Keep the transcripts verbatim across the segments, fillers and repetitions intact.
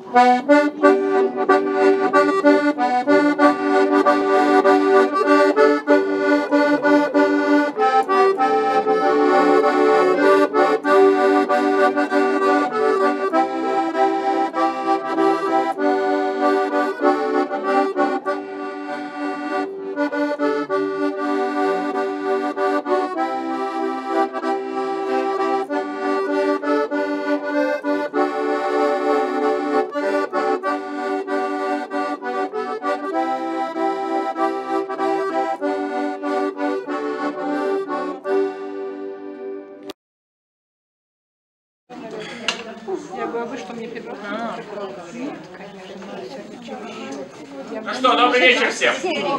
Ну что, добрый вечер всем.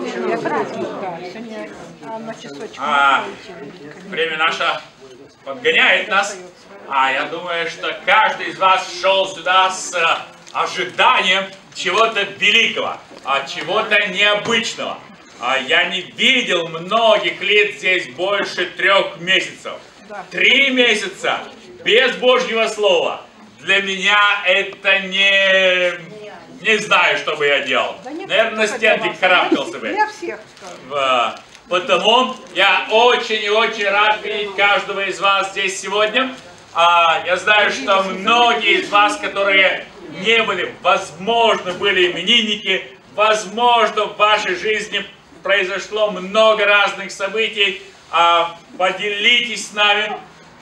А, время наше подгоняет нас. А я думаю, что каждый из вас шел сюда с ожиданием чего-то великого, чего-то необычного. Я не видел многих лет здесь больше трех месяцев. Три месяца без Божьего Слова. Для меня это не... Не знаю, что бы я делал. Да нет, наверное, на стенке карабкался бы. Для всех. Потому я очень и очень рад видеть каждого из вас здесь сегодня. А, я знаю, что многие из вас, которые не были, возможно, были именинники, возможно, в вашей жизни произошло много разных событий. А, поделитесь с нами.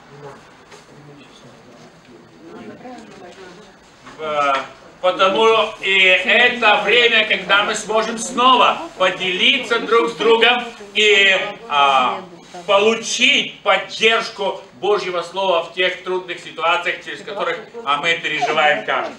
Потому и это время, когда мы сможем снова поделиться друг с другом и а, получить поддержку Божьего Слова в тех трудных ситуациях, через которых а, мы переживаем каждый.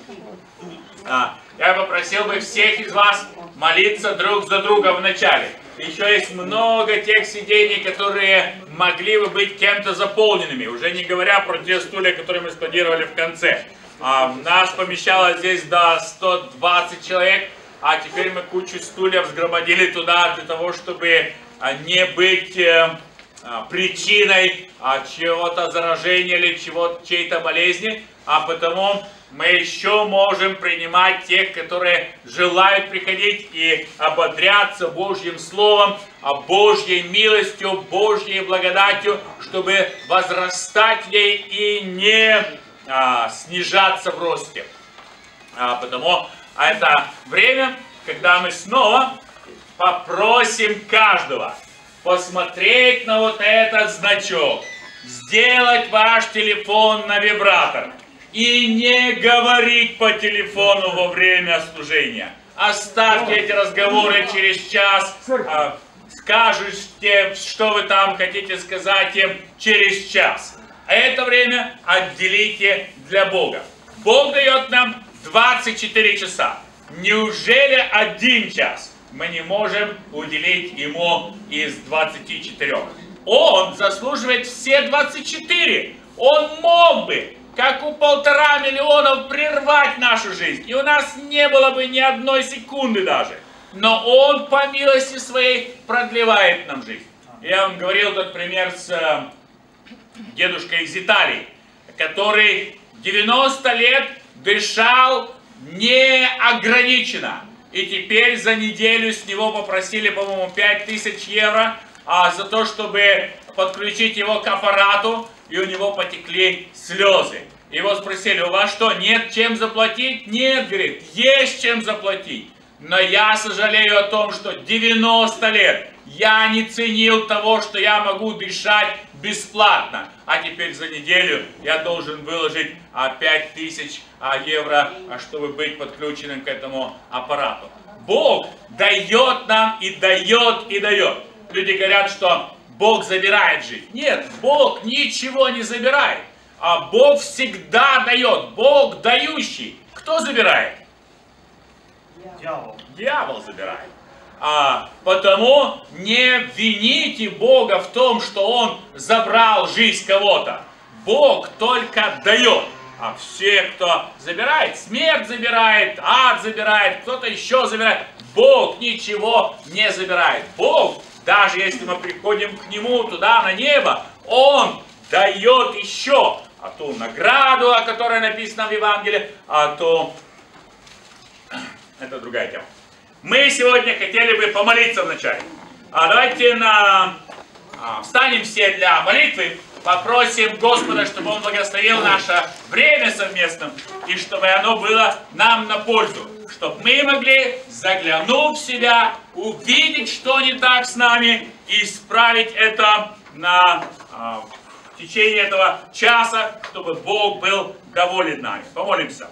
А, я попросил бы всех из вас молиться друг за друга в начале. Еще есть много тех сидений, которые могли бы быть кем-то заполненными, уже не говоря про те стулья, которые мы складировали в конце. А, нас помещалось здесь до ста двадцати человек, а теперь мы кучу стульев сгромодили туда для того, чтобы а, не быть а, а, причиной а, чего-то заражения или чего-то, чьей-то болезни, а потому мы еще можем принимать тех, которые желают приходить и ободряться Божьим Словом, Божьей милостью, Божьей благодатью, чтобы возрастать в ней и не а, снижаться в росте. А, потому это время, когда мы снова попросим каждого посмотреть на вот этот значок, сделать ваш телефон на вибратор. И не говорить по телефону во время служения. Оставьте эти разговоры через час. А, скажите, что вы там хотите сказать им через час. А это время отделите для Бога. Бог дает нам двадцать четыре часа. Неужели один час мы не можем уделить Ему из двадцати четырёх? Он заслуживает все двадцать четыре. Он мог бы, как у полтора миллионов, прервать нашу жизнь. И у нас не было бы ни одной секунды даже. Но Он по милости Своей продлевает нам жизнь. Я вам говорил тот пример с э, дедушкой из Италии, который девяносто лет дышал неограниченно. И теперь за неделю с него попросили, по-моему, пять тысяч евро а, за то, чтобы подключить его к аппарату. И у него потекли слезы. Его спросили: у вас что, нет чем заплатить? Нет, говорит, есть чем заплатить. Но я сожалею о том, что девяносто лет я не ценил того, что я могу дышать бесплатно. А теперь за неделю я должен выложить пять тысяч евро, чтобы быть подключенным к этому аппарату. Бог дает нам и дает, и дает. Люди говорят, что Бог забирает жизнь. Нет, Бог ничего не забирает. А Бог всегда дает. Бог дающий. Кто забирает? Дьявол. Дьявол забирает. А, потому не вините Бога в том, что Он забрал жизнь кого-то. Бог только дает. А все, кто забирает, смерть забирает, ад забирает, кто-то еще забирает. Бог ничего не забирает. Бог, даже если мы приходим к Нему туда, на небо, Он дает еще а ту награду, о которой написано в Евангелии, а ту это другая тема. Мы сегодня хотели бы помолиться вначале. А давайте на... а, встанем все для молитвы, попросим Господа, чтобы Он благословил наше время совместно, и чтобы оно было нам на пользу. Чтобы мы могли, заглянув в себя, увидеть, что не так с нами, и исправить это на, а, в течение этого часа, чтобы Бог был доволен нами. Помолимся.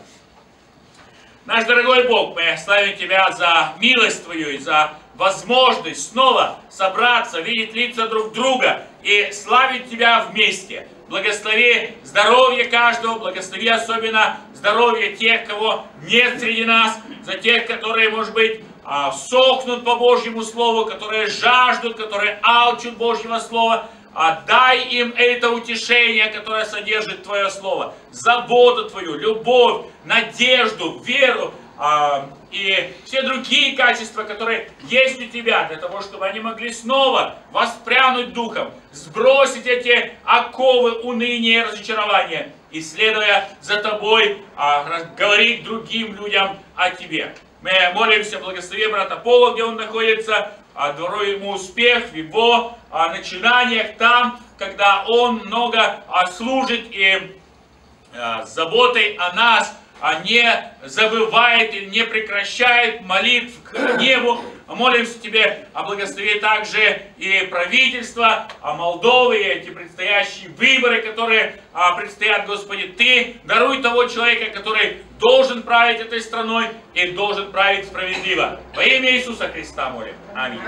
Наш дорогой Бог, мы славим Тебя за милость Твою и за возможность снова собраться, видеть лица друг друга и славить Тебя вместе. Благослови здоровье каждого, благослови особенно здоровье тех, кого нет среди нас, за тех, которые, может быть, сохнут по Божьему Слову, которые жаждут, которые алчут Божьего Слова. Дай им это утешение, которое содержит Твое Слово, заботу Твою, любовь, надежду, веру э, и все другие качества, которые есть у Тебя, для того, чтобы они могли снова воспрянуть духом, сбросить эти оковы уныния и разочарования, и, следуя за Тобой, э, говорить другим людям о Тебе. Мы молимся, благослови брата Пола, где он находится, даруй ему успех в его а, начинаниях там, когда он много а, служит и а, с заботой о нас а, не забывает и не прекращает молитв к небу. Молимся Тебе, а благослови также и правительство а, Молдовы, и эти предстоящие выборы, которые а, предстоят, Господи. Ты даруй того человека, который должен править этой страной и должен править справедливо. Во имя Иисуса Христа молим. Аминь.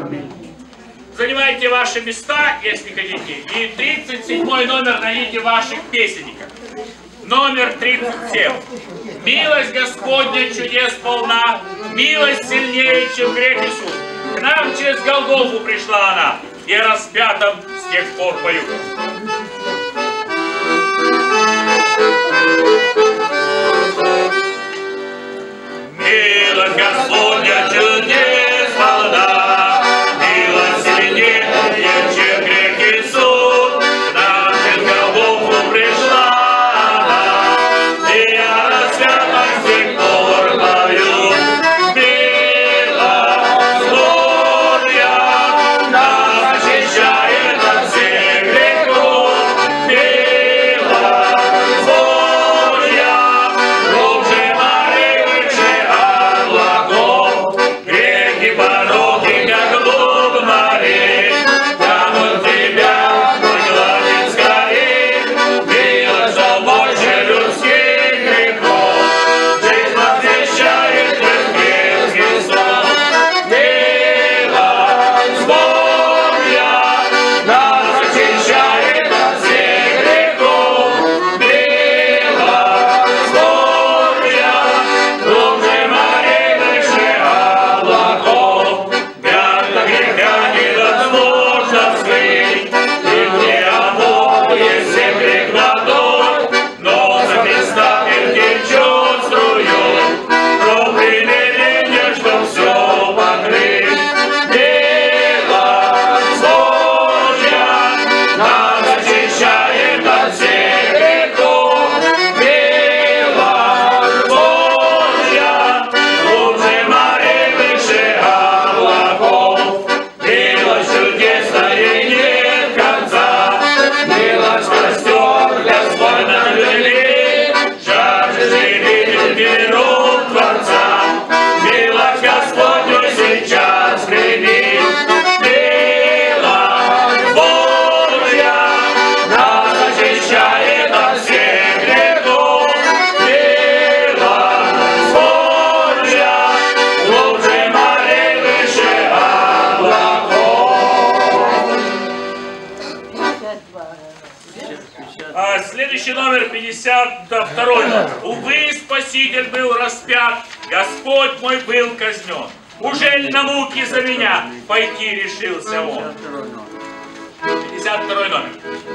Занимайте ваши места, если хотите, и тридцать седьмой номер найдите в ваших песенниках. Номер тридцать семь. Милость Господня чудес полна, милость сильнее, чем грех Иисус. К нам через Голгофу пришла она, и о распятом с тех пор поют. Милость Господня чудес полна, милость сильнее, чем грех Иисус. К нам через Голгофу пришла она, и о распятом с тех пор поют. Милость Божья нас очищает от всех грехов. Милость Божья глубже морей, выше облаков. Грехи, пороки, как глубь морей, тянут тебя, мой гладит скорей. Милость, что больше людских грехов, жизнь возвещает без Христос. Милость Божья нас очищает от всех грехов. Милость Божья глубже морей, выше облаков. Пятна греха невозможно скрыть, и где омот, если грех водой, но за Христа мир течет струей, кровь примирения, чтоб все покрыть. Милость Божья нас очищает от всех грехов. Милость Божья глубже морей, выше облаков. Милость чудесная нет конца, милость простер Господь на людей, жаждешь видеть миру Творца. Милость Господню сейчас прими. Милость Божья нас очищает от всех грехов. Милость Божья глубже морей, выше облаков. А, следующий номер пятьдесят два. Увы, Спаситель был распят, Господь мой был казнен. Ужель на муки за меня пойти решился Он? пятьдесят второй номер.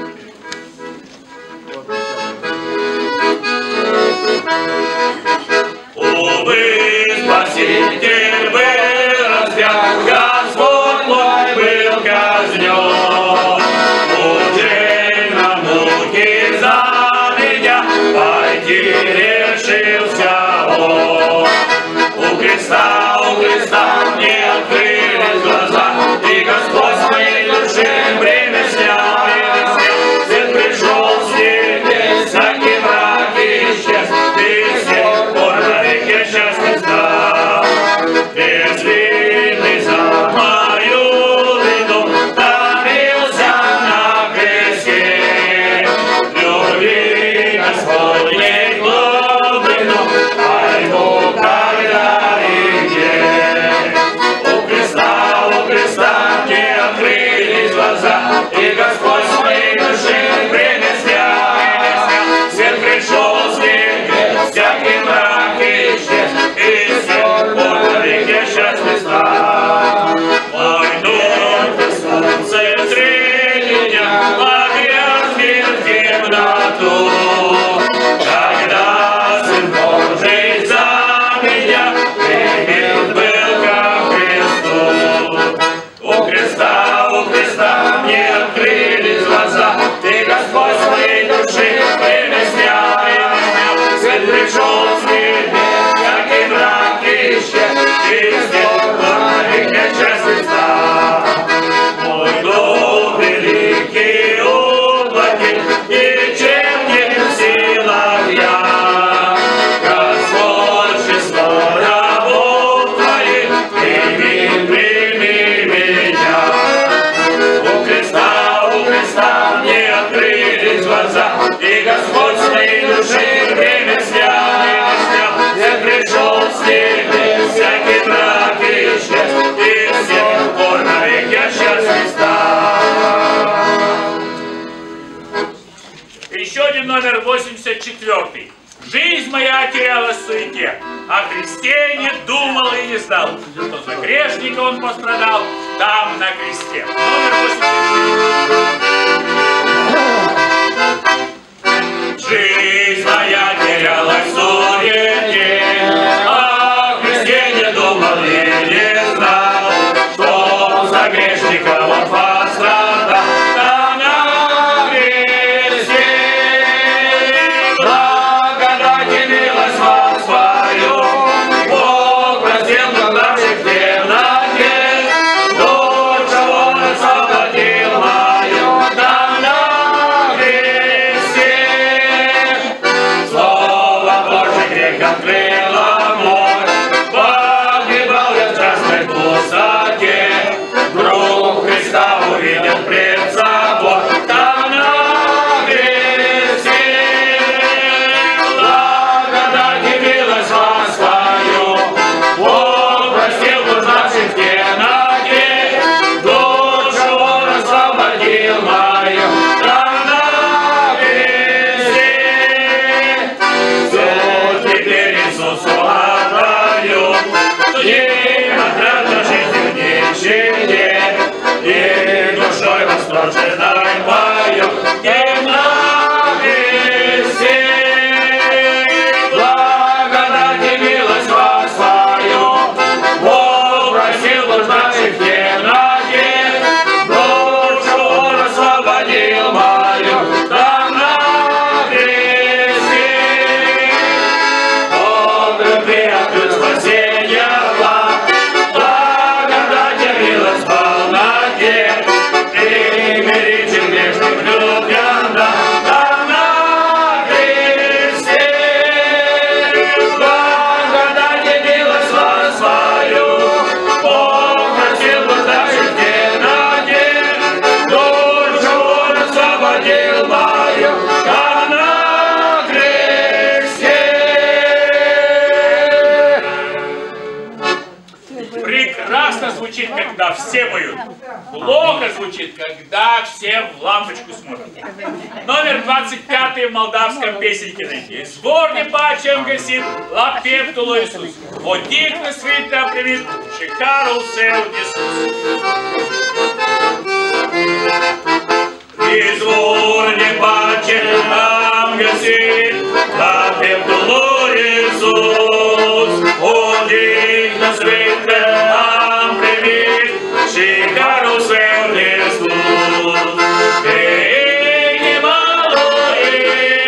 Увы, Спаситель был распят, Господь мой был казнен. Ужель на муки за меня пойти решился Он? У креста Христа, у Христа мне открылись глаза, и Господь с моей души время снял, время снял. Свет пришел с небес, всякий мрак исчез, и с тех пор навек я счастлив стал. Безвинный за мою вину томился на кресте, любви Господней глубину, пойму, когда и где. У креста, у креста мне открылись глаза, и Господь с моей души время снял, время снял. Свет пришел с небес, всякий мрак исчез, и с тех пор навек я счастлив стал. Пойду солнце среди дня, погрязнет в темноту, когда Сын Божий за меня примет был ко Христу. У креста, у креста мне открылись глаза, и Господь с моей души время снял, время снял. Свет пришел с небес, всякий мрак исчез, и с тех пор навек я счастлив стал. Мой дух великий уплотил, ничем не в силах я. Господь, число рабов твоих, прими, прими меня. У креста, у креста мне открылись глаза, и Господь с моей души время снял, время снял. Свет пришел с небес, всякий мрак исчез, и с тех пор навек я счастлив стал. Еще один номер восемьдесят четвёртый. Жизнь моя терялась в суете, о Христе не думал и не знал, что за грешника он пострадал там на кресте. Номер восемьдесят четыре. Жизнь моя терялась в суете, о Христе не думал и не знал, что за грешника он пострадал там на кресте. Благодать и милость вам свою Бог простил наших в темноте, душу он освободил мою там на кресте. Слово Божье грех открыло мой, погибал я в страстной пустоте, друг Христа увидел пред собой там на кресте. Благодать и милость вам свою Бог простил блуждавших в темноте, душу он освободил мою там на кресте. Все теперь Иисусу отдаю, не отрадно жизнью нищете, и душой восторженной пою им на кресте. Благодать и милость вам свою Бог простил блуждавших в темноте, душу он освободил мою там на кресте. Он любви открыл спасенья вам, благодать и милость в полноте, примиритель грешных любян там на кресте. Благодать и милость вам свою Бог простил блуждавших в темноте, душу он освободил мою там на кресте. Прекрасно звучит, когда все поют. Плохо звучит, когда все в лампочку смотрят. Номер двадцать пятый в молдавском песенке найти. Сборни пачем гасит, лапептуло Иисус. Одик на света примит, шикарул сел Иисус. И сборни пачем нам гасит, лапептуло Иисус. Одик на света нам примит, шикарул сел Иисус. И немало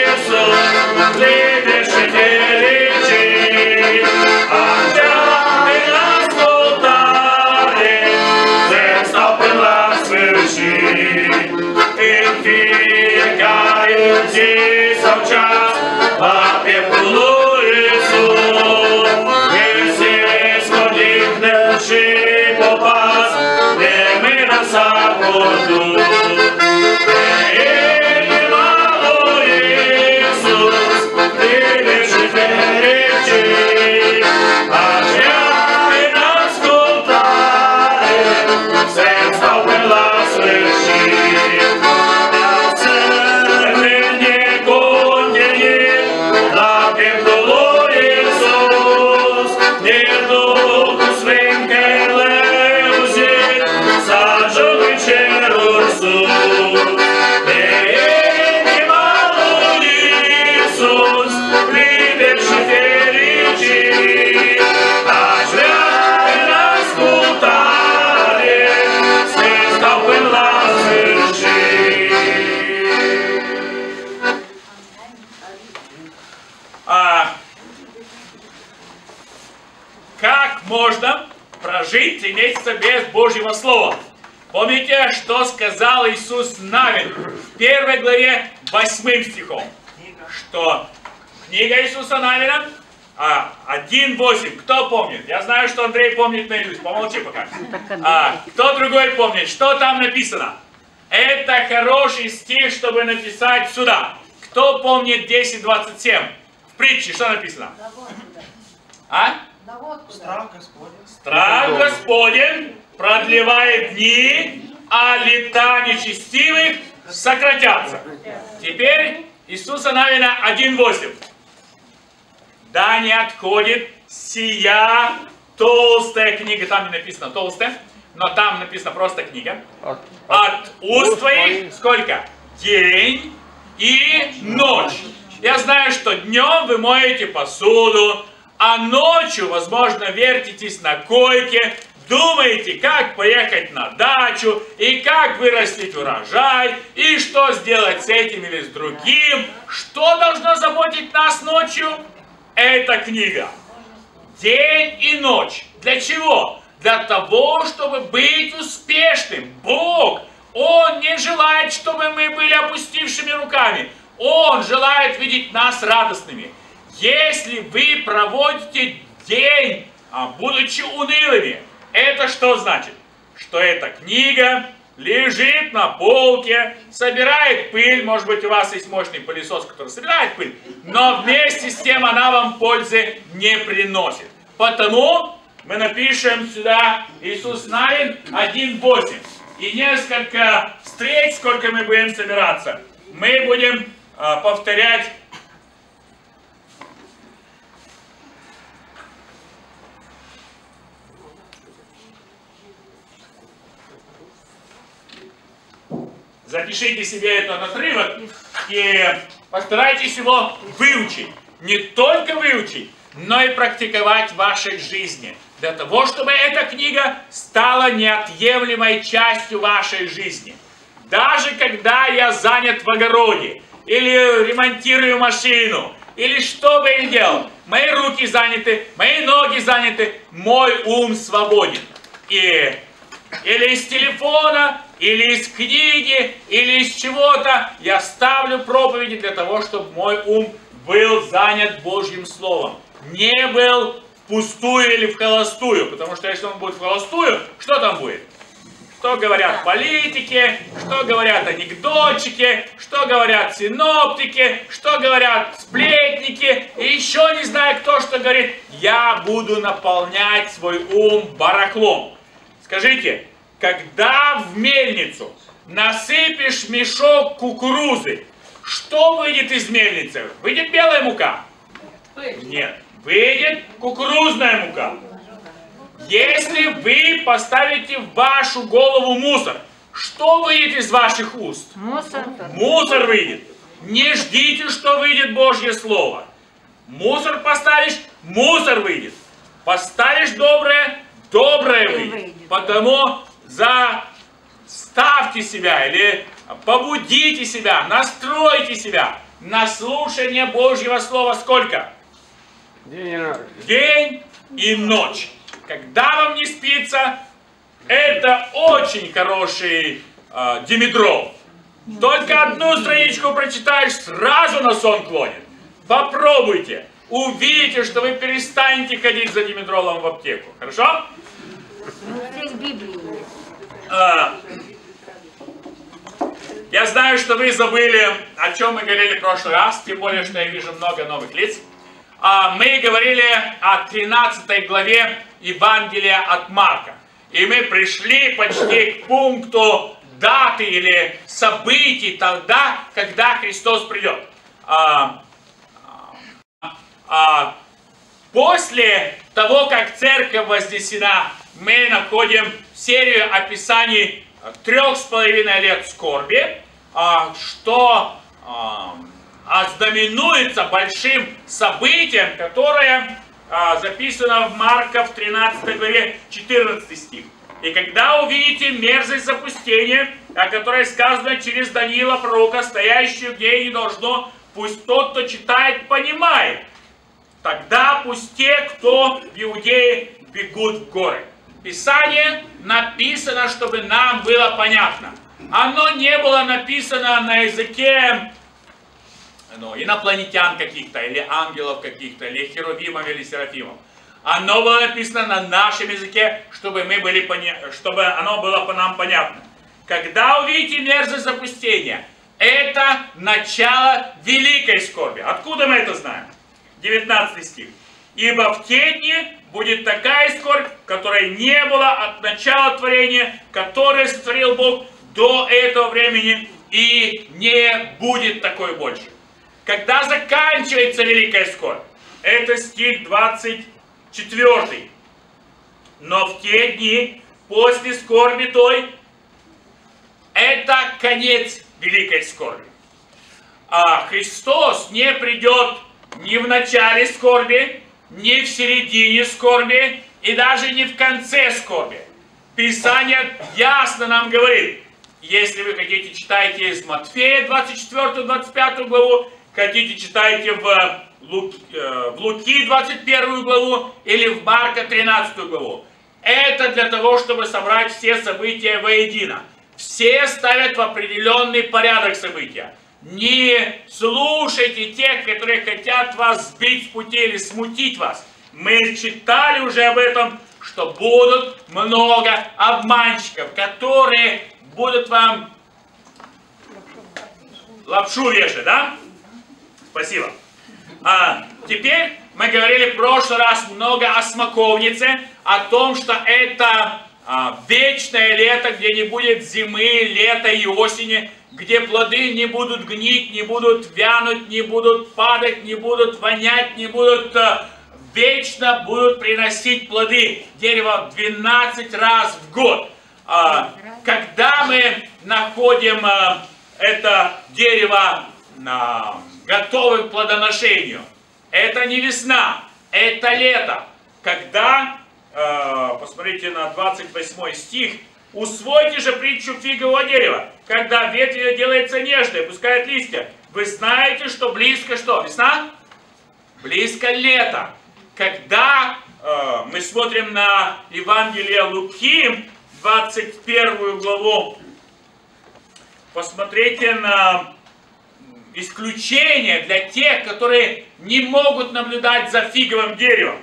Иисус, ты дышите лечи, а здесь час, по пеплу Иисус, и все сходить души попасть, где мы на саботу. И мало Иисус, ты лишь перечи, а я и нас кутаем, все стопила сверши. Можно прожить три месяца без Божьего Слова. Помните, что сказал Иисус Навин в первой главе восьмым стихом? Что книга Иисуса Навина а, один восемь. Кто помнит? Я знаю, что Андрей помнит наизусть. Помолчи пока. А, кто другой помнит? Что там написано? Это хороший стих, чтобы написать сюда. Кто помнит десять двадцать семь? В притче что написано? А? Страх Господень. Страх Господень продлевает дни, а лета нечестивых сократятся. Теперь Иисуса Навина один восемь. Да не отходит сия толстая книга, там не написано толстая, но там написано просто книга. От уст твоих сколько? День и ночь. Я знаю, что днем вы моете посуду, а ночью, возможно, вертитесь на койке, думаете, как поехать на дачу, и как вырастить урожай, и что сделать с этим или с другим. Что должно заботить нас ночью? Эта книга. День и ночь. Для чего? Для того, чтобы быть успешным. Бог, Он не желает, чтобы мы были опустившими руками. Он желает видеть нас радостными. Если вы проводите день, будучи унылыми, это что значит? Что эта книга лежит на полке, собирает пыль, может быть у вас есть мощный пылесос, который собирает пыль, но вместе с тем она вам пользы не приносит. Потому мы напишем сюда Иисус Навин один восемь. И несколько встреч, сколько мы будем собираться, мы будем э, повторять запишите себе этот отрывок и постарайтесь его выучить. Не только выучить, но и практиковать в вашей жизни. Для того, чтобы эта книга стала неотъемлемой частью вашей жизни. Даже когда я занят в огороде, или ремонтирую машину, или что бы я ни делал, мои руки заняты, мои ноги заняты, мой ум свободен. И или из телефона, или из книги, или из чего-то я ставлю проповеди для того, чтобы мой ум был занят Божьим Словом. Не был впустую или в холостую, потому что если он будет в холостую, что там будет? Что говорят политики, что говорят анекдотчики, что говорят синоптики, что говорят сплетники, и еще не знаю кто что говорит. Я буду наполнять свой ум барахлом. Скажите, когда в мельницу насыпешь мешок кукурузы, что выйдет из мельницы? Выйдет белая мука? Нет. Выйдет кукурузная мука. Если вы поставите в вашу голову мусор, что выйдет из ваших уст? Мусор. Мусор выйдет. Не ждите, что выйдет Божье Слово. Мусор поставишь, мусор выйдет. Поставишь доброе, доброе выйдет. Потому заставьте себя или побудите себя, настройте себя на слушание Божьего Слова сколько? День и ночь. День и ночь. Когда вам не спится, это очень хороший э, димедрол. Только одну страничку прочитаешь, сразу на сон клонит. Попробуйте. Увидите, что вы перестанете ходить за димедролом в аптеку. Хорошо? А, я знаю, что вы забыли, о чем мы говорили в прошлый раз, тем более, что я вижу много новых лиц. А, мы говорили о тринадцатой главе Евангелия от Марка. И мы пришли почти к пункту даты или событий тогда, когда Христос придет. А, а, после того, как церковь вознесена, мы находим серию описаний трех с половиной лет скорби, а, что а, ознаменуется большим событием, которое а, записано в Марка в тринадцатой главе четырнадцатый стих. И когда увидите мерзость запустения, о которой сказано через Даниила пророка, стоящую где и не должно, пусть тот, кто читает, понимает. Тогда пусть те, кто в Иудее, бегут в горы. Писание написано, чтобы нам было понятно. Оно не было написано на языке ну, инопланетян каких-то, или ангелов каких-то, или херувимов, или серафимов. Оно было написано на нашем языке, чтобы, мы были поня... чтобы оно было по нам понятно. Когда увидите мерзость запустения, это начало великой скорби. Откуда мы это знаем? девятнадцатый стих. Ибо в те дни будет такая скорбь, которой не было от начала творения, которое сотворил Бог до этого времени, и не будет такой больше. Когда заканчивается великая скорбь? Это стих двадцать четвёртый. Но в те дни после скорби той, это конец великой скорби. А Христос не придет ни в начале скорби, ни в середине скорби, и даже не в конце скорби. Писание ясно нам говорит, если вы хотите, читайте из Матфея двадцать четвёртую двадцать пятую главу, хотите, читайте в, Луки, в Луки двадцать первую главу или в Марка тринадцатую главу. Это для того, чтобы собрать все события воедино. Все ставят в определенный порядок события. Не слушайте тех, которые хотят вас сбить с пути или смутить вас. Мы читали уже об этом, что будут много обманщиков, которые будут вам лапшу вешать, да? Спасибо. А теперь мы говорили в прошлый раз много о смоковнице, о том, что это а, вечное лето, где не будет зимы, лета и осени, где плоды не будут гнить, не будут вянуть, не будут падать, не будут вонять, не будут а, вечно будут приносить плоды. Дерево двенадцать раз в год. А, когда мы находим а, это дерево а, готовым к плодоношению, это не весна, это лето. Когда, э, посмотрите на двадцать восьмой стих, усвойте же притчу фигового дерева, когда ветвь ее делается нежной, пускает листья. Вы знаете, что близко что? Весна? Близко лето. Когда э, мы смотрим на Евангелие Луки, двадцать первую главу, посмотрите на исключение для тех, которые не могут наблюдать за фиговым деревом.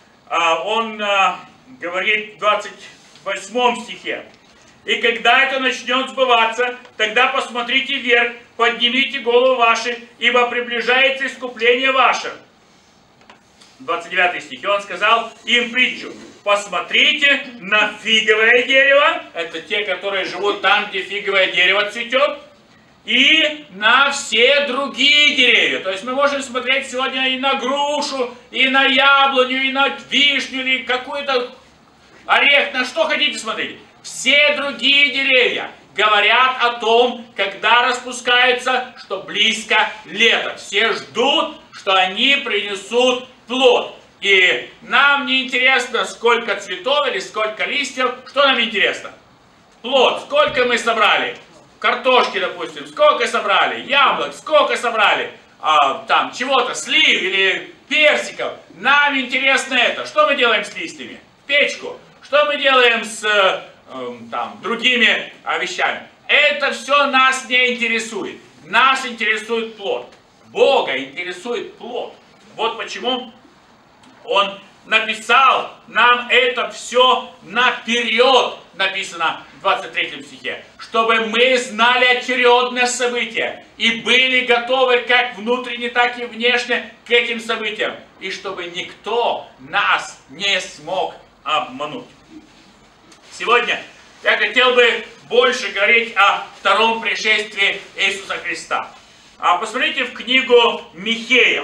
Он говорит в двадцать восьмом стихе. И когда это начнет сбываться, тогда посмотрите вверх, поднимите голову ваши, ибо приближается искупление ваше. двадцать девятый стих. И он сказал им притчу. Посмотрите на фиговое дерево. Это те, которые живут там, где фиговое дерево цветет. И на все другие деревья. То есть мы можем смотреть сегодня и на грушу, и на яблоню, и на вишню, или какой-то орех. На что хотите смотреть. Все другие деревья говорят о том, когда распускаются, что близко лето. Все ждут, что они принесут плод. И нам не интересно, сколько цветов или сколько листьев. Что нам интересно? Плод. Сколько мы собрали? Картошки, допустим, сколько собрали, яблок, сколько собрали, а, там, чего-то, слив или персиков. Нам интересно это. Что мы делаем с листьями? В печку. Что мы делаем с э, там, другими а, вещами? это все нас не интересует. Нас интересует плод. Бога интересует плод. Вот почему Он написал нам это все наперед, написано в двадцать третьем стихе, чтобы мы знали очередное событие и были готовы как внутренне, так и внешне к этим событиям, и чтобы никто нас не смог обмануть. Сегодня я хотел бы больше говорить о втором пришествии Иисуса Христа. А посмотрите в книгу Михея.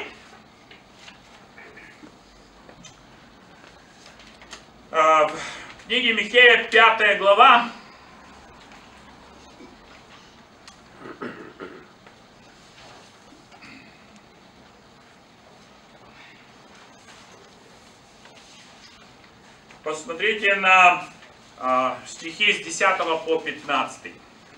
В книге Михея, пятая глава. Посмотрите на э, стихи с десятого по пятнадцатый.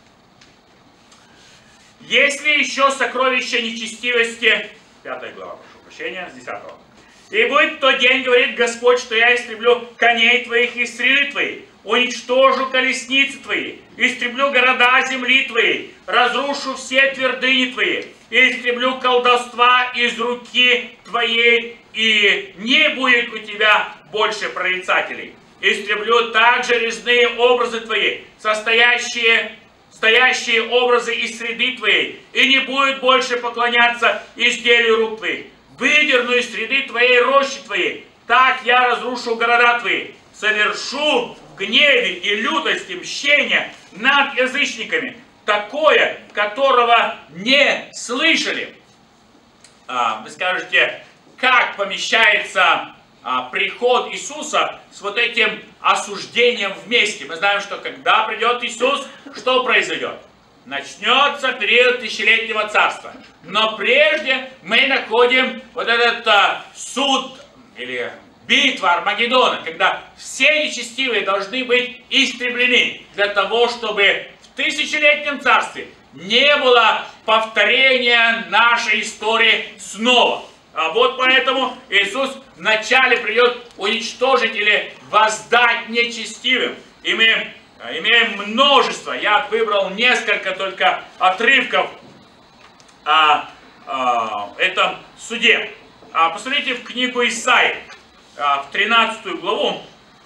«Есть ли еще сокровища нечестивости?» Пятая глава, прошу прощения, с десятого. «И будет в тот день, говорит Господь, что я истреблю коней твоих и стрелы твои, уничтожу колесницы твои, истреблю города земли твоей, разрушу все твердыни твои, и истреблю колдовства из руки твоей, и не будет у тебя больше прорицателей. Истреблю также резные образы твои, состоящие, стоящие образы из среды твоей, и не будет больше поклоняться изделию рук твоих. Выдерну из среды твоей рощи твоей, так я разрушу города твои, совершу в гневе и лютости мщения над язычниками, такое, которого не слышали». А, вы скажете, как помещается а, приход Иисуса с вот этим осуждением вместе? Мы знаем, что когда придет Иисус, что произойдет? Начнется период тысячелетнего царства. Но прежде мы находим вот этот а, суд или битва Армагеддона, когда все нечестивые должны быть истреблены для того, чтобы в тысячелетнем царстве не было повторения нашей истории снова. А вот поэтому Иисус вначале придет уничтожить или воздать нечестивым. И мы имеем множество, я выбрал несколько только отрывков о, о этом суде. А, посмотрите в книгу Исаии, а, в тринадцатую главу.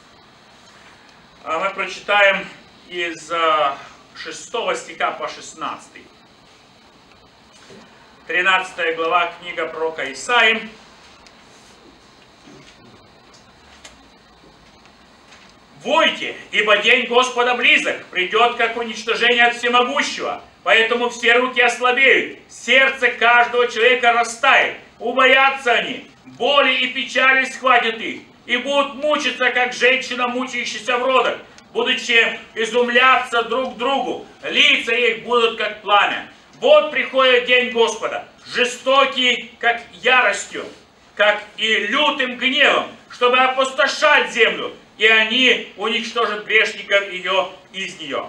А, мы прочитаем из а, шестого стиха по шестнадцатый. тринадцатая глава, книга пророка Исаии. «Войте, ибо день Господа близок, придет как уничтожение от всемогущего, поэтому все руки ослабеют, сердце каждого человека растает, убоятся они, боли и печали схватят их, и будут мучиться, как женщина, мучающаяся в родах, будучи изумляться друг другу, лица их будут как пламя. Вот приходит день Господа, жестокий, как яростью, как и лютым гневом, чтобы опустошать землю, и они уничтожат грешников ее из нее».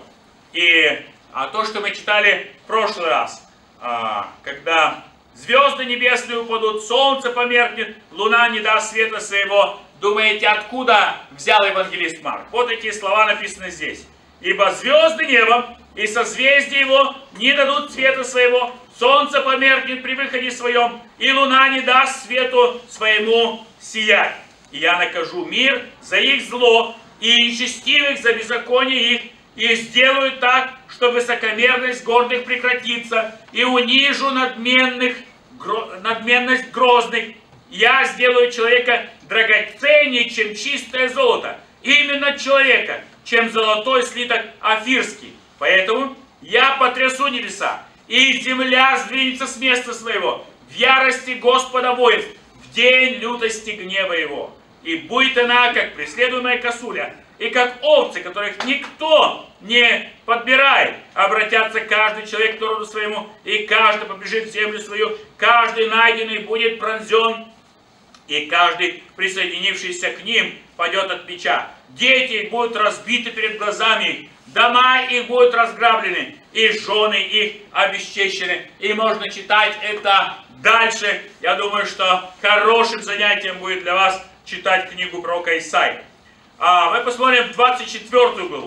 И а то, что мы читали в прошлый раз, а, когда звезды небесные упадут, солнце померкнет, луна не даст света своего, думаете, откуда взял евангелист Марк? Вот эти слова написаны здесь. «Ибо звезды неба и созвездия его не дадут света своего, солнце померкнет при выходе своем, и луна не даст свету своему сиять. И я накажу мир за их зло, и нечестивых за беззаконие их, и сделаю так, что высокомерность гордых прекратится, и унижу надменных, гро, надменность грозных. Я сделаю человека драгоценнее, чем чистое золото, именно человека, чем золотой слиток афирский. Поэтому я потрясу небеса, и земля сдвинется с места своего, в ярости Господа воинств, в день лютости гнева его. И будет она, как преследуемая косуля, и как овцы, которых никто не подбирает. Обратятся каждый человек к роду своему, и каждый побежит в землю свою, каждый найденный будет пронзен, и каждый присоединившийся к ним падет от меча. Дети их будут разбиты перед глазами их, дома их будут разграблены, и жены их обесчещены». И можно читать это дальше. Я думаю, что хорошим занятием будет для вас читать книгу пророка Исаии. А мы посмотрим двадцать четвёртую главу.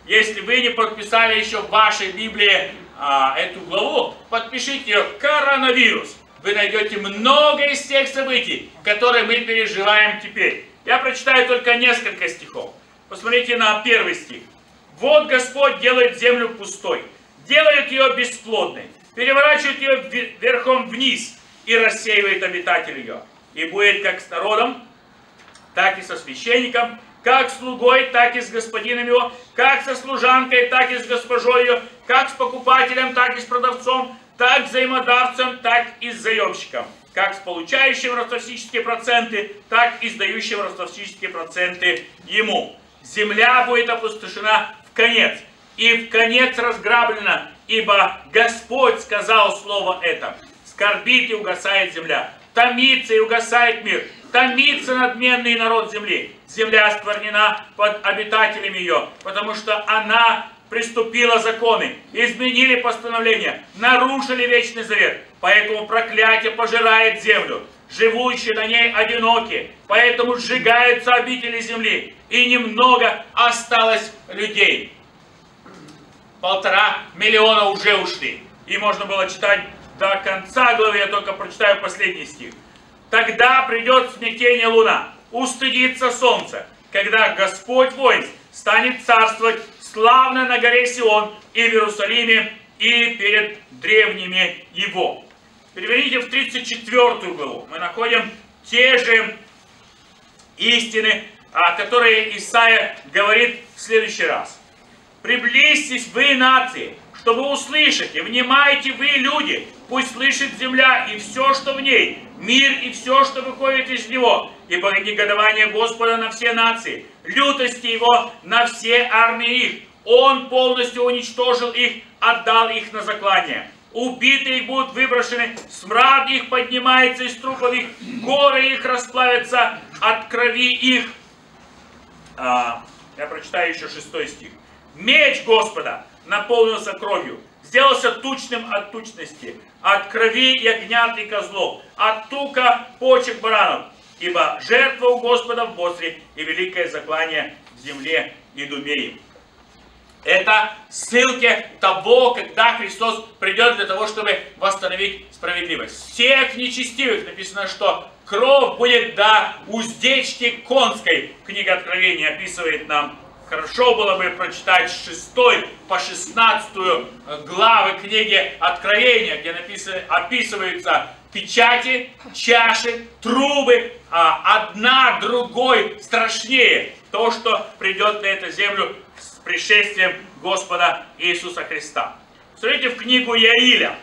Если вы не подписали еще в вашей Библии а, эту главу, подпишите ее «Коронавирус». Вы найдете много из тех событий, которые мы переживаем теперь. Я прочитаю только несколько стихов. Посмотрите на первый стих. «Вот Господь делает землю пустой, делает ее бесплодной, переворачивает ее верхом вниз и рассеивает обитателей ее. И будет как с народом, так и со священником, как с слугой, так и с господином его, как со служанкой, так и с госпожой ее, как с покупателем, так и с продавцом, так с взаимодавцем, так и с заемщиком, как с получающим ростовсические проценты, так и с дающим ростовсические проценты ему. Земля будет опустошена в конец, и в конец разграблена, ибо Господь сказал слово это. Скорбит и угасает земля, томится и угасает мир, томится надменный народ земли. Земля осквернена под обитателями ее, потому что она приступила законы, изменили постановления, нарушили вечный завет. Поэтому проклятие пожирает землю, живущие на ней одиноки, поэтому сжигаются обители земли, и немного осталось людей. Полтора миллиона уже ушли. И можно было читать до конца главы, я только прочитаю последний стих. «Тогда придет смятение луна, устыдится солнце, когда Господь воинств станет царствовать славно на горе Сион и в Иерусалиме, и перед древними его». Переверните в тридцать четвёртую главу. Мы находим те же истины, которые Исаия говорит в следующий раз. «Приблизьтесь вы, нации, чтобы услышать, и внимайте вы, люди, пусть слышит земля и все, что в ней, мир и все, что выходит из него, ибо негодование Господа на все нации, лютости его на все армии их. Он полностью уничтожил их, отдал их на заклание. Убитые их будут выброшены, смрад их поднимается из трупов их, горы их расплавятся от крови их». А, я прочитаю еще шестой стих. «Меч Господа наполнился кровью, сделался тучным от тучности, от крови ягнят и козлов, от тука почек баранов, ибо жертва у Господа в Бостре и великое заклание в земле Идумеи». Это ссылки того, когда Христос придет для того, чтобы восстановить справедливость. Всех нечестивых написано, что кровь будет до уздечки конской. Книга Откровения описывает нам. Хорошо было бы прочитать с шестой по шестнадцатую главы книги Откровения, где написано, описываются печати, чаши, трубы, а одна другой страшнее. То, что придет на эту землю с пришествием Господа Иисуса Христа. Смотрите в книгу Иаиля.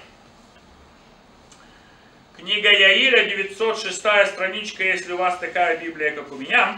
Книга Иаиля, девятьсот шестая страничка, если у вас такая Библия, как у меня.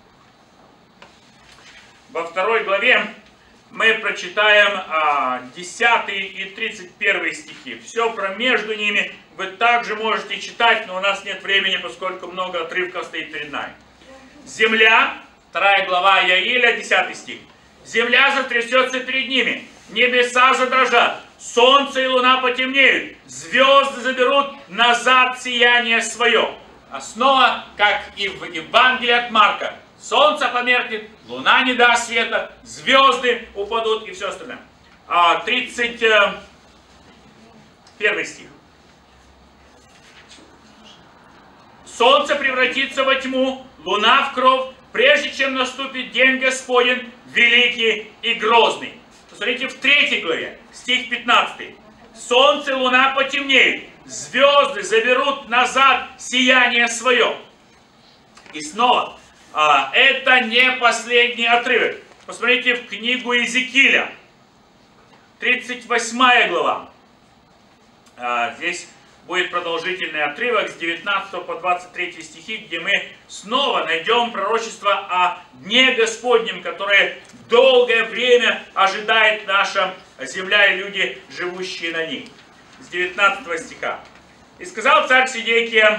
Во второй главе мы прочитаем а, десятый и тридцать первый стихи. Все про между ними вы также можете читать, но у нас нет времени, поскольку много отрывков стоит перед нами. Земля, вторая глава Иаиля, десятый стих. «Земля затрясется перед ними, небеса задрожат, солнце и луна потемнеют, звезды заберут назад сияние свое». А снова, как и в Евангелии от Марка, солнце померкнет, луна не даст света, звезды упадут и все остальное. А, тридцать первый стих. «Солнце превратится во тьму, луна в кровь, прежде чем наступит день Господень, великий и грозный». Посмотрите в третьей главе, стих пятнадцатый. «Солнце и луна потемнеют, звезды заберут назад сияние свое». И снова, а, это не последний отрывок. Посмотрите в книгу Иезекииля, тридцать восьмая глава. А, здесь будет продолжительный отрывок с девятнадцатого по двадцать третий стихи, где мы снова найдем пророчество о Дне Господнем, которое долгое время ожидает наша земля и люди, живущие на ней. С девятнадцатого стиха. «И сказал царь Сидекия»,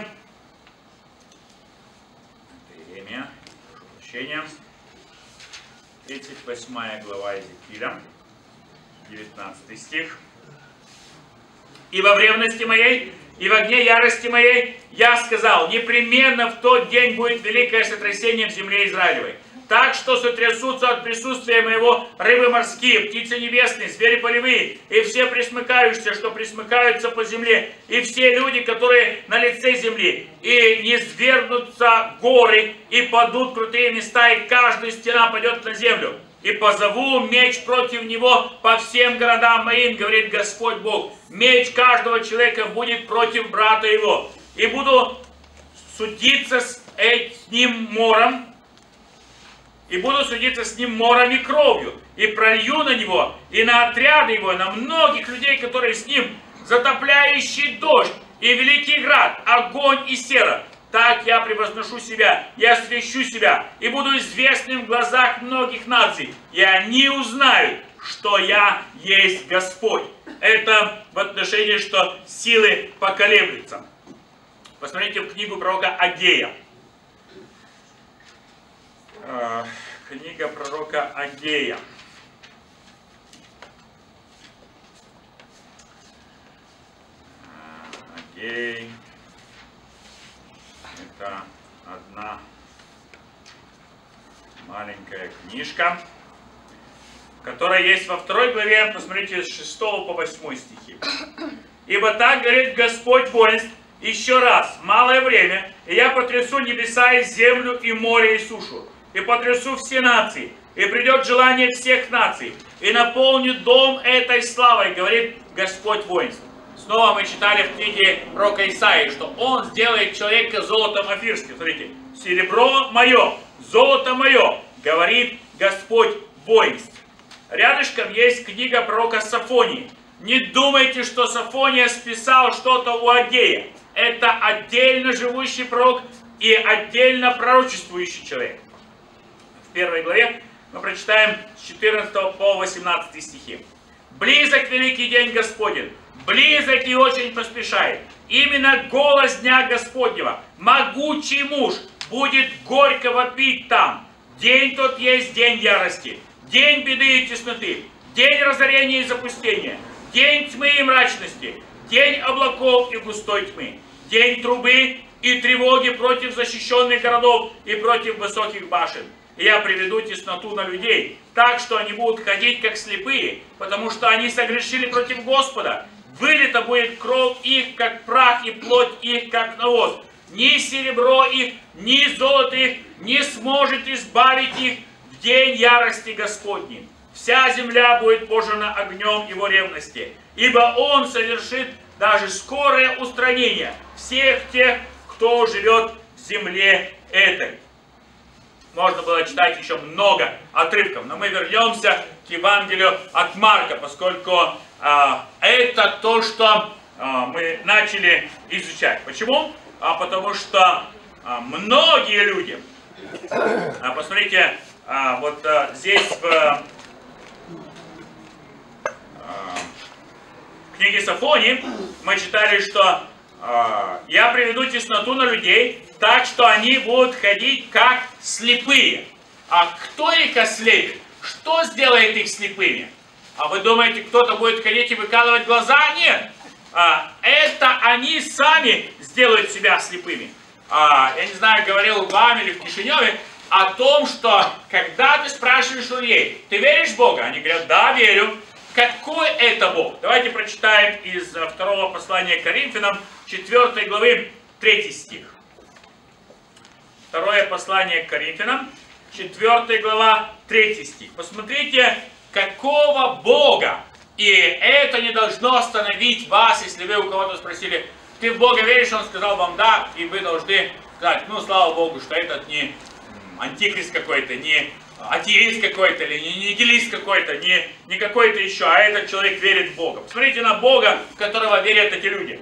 время, прошу прощения, тридцать восьмая глава Иезекииля, девятнадцатый стих. «И во ревности моей, и в огне ярости моей я сказал, непременно в тот день будет великое сотрясение в земле Израилевой. так что сотрясутся от присутствия моего рыбы морские, птицы небесные, звери полевые, и все пресмыкающиеся, что пресмыкаются по земле, и все люди, которые на лице земли, и не свергнутся горы, и падут крутые места, и каждая стена падет на землю. И позову меч против него по всем городам моим, говорит Господь Бог. Меч каждого человека будет против брата его. И буду судиться с этим мором, и буду судиться с ним мором и кровью, и пролью на него, и на отряды его, и на многих людей, которые с ним, затопляющий дождь, и великий град, огонь и сера. Так я превозношу себя, я освящу себя, и буду известным в глазах многих наций, и они узнают, что я есть Господь. Это в отношении, что силы поколеблются. Посмотрите в книгу пророка Агея. Книга пророка Агея. Агей. Это одна маленькая книжка, которая есть во второй главе, посмотрите, с шестого по восьмой стихи. «Ибо так говорит Господь воинств, еще раз, малое время, и я потрясу небеса и землю, и море, и сушу, и потрясу все нации, и придет желание всех наций, и наполнит дом этой славой, говорит Господь воинств». Снова мы читали в книге пророка Исаии, что он сделает человека золотом афирским. Смотрите, серебро мое, золото мое, говорит Господь воинств. Рядышком есть книга пророка Софонии. Не думайте, что Софония списал что-то у Агея. Это отдельно живущий пророк и отдельно пророчествующий человек. В первой главе мы прочитаем с четырнадцатого по восемнадцатый стихи. «Близок великий день Господень, близок и очень поспешает. Именно голос дня Господнего, могучий муж, будет горько вопить там. День тот есть день ярости, день беды и тесноты, день разорения и запустения, день тьмы и мрачности, день облаков и густой тьмы, день трубы и тревоги против защищенных городов и против высоких башен. И я приведу тесноту на людей, так что они будут ходить как слепые, потому что они согрешили против Господа. Вылита будет кровь их, как прах, и плоть их, как навоз. Ни серебро их, ни золото их не сможет избавить их в день ярости Господней. Вся земля будет пожжена огнем его ревности, ибо он совершит даже скорое устранение всех тех, кто живет в земле этой. Можно было читать еще много отрывков, но мы вернемся к Евангелию от Марка, поскольку а, это то, что а, мы начали изучать. Почему? А, потому что а, многие люди, а, посмотрите, а, вот а, здесь в, а, в книге Софонии мы читали, что а, я приведу тесноту на людей, так что они будут ходить как слепые. А кто их ослепит? Что сделает их слепыми? А вы думаете, кто-то будет ходить и выкалывать глаза? Нет. А, это они сами сделают себя слепыми. А, я не знаю, говорил вам или в Кишиневе о том, что когда ты спрашиваешь у людей, ты веришь в Бога? Они говорят, да, верю. Какой это Бог? Давайте прочитаем из второго послания к Коринфянам, четвёртой главы, третий стих. Второе послание к Коринфянам, четвёртая глава, третий стих. Посмотрите, какого Бога. И это не должно остановить вас, если вы у кого-то спросили, ты в Бога веришь? Он сказал вам да, и вы должны сказать, ну слава Богу, что этот не антихрист какой-то, не атеист какой-то, или не нигилист какой-то, не, не какой-то еще, а этот человек верит в Бога. Посмотрите на Бога, в которого верят эти люди.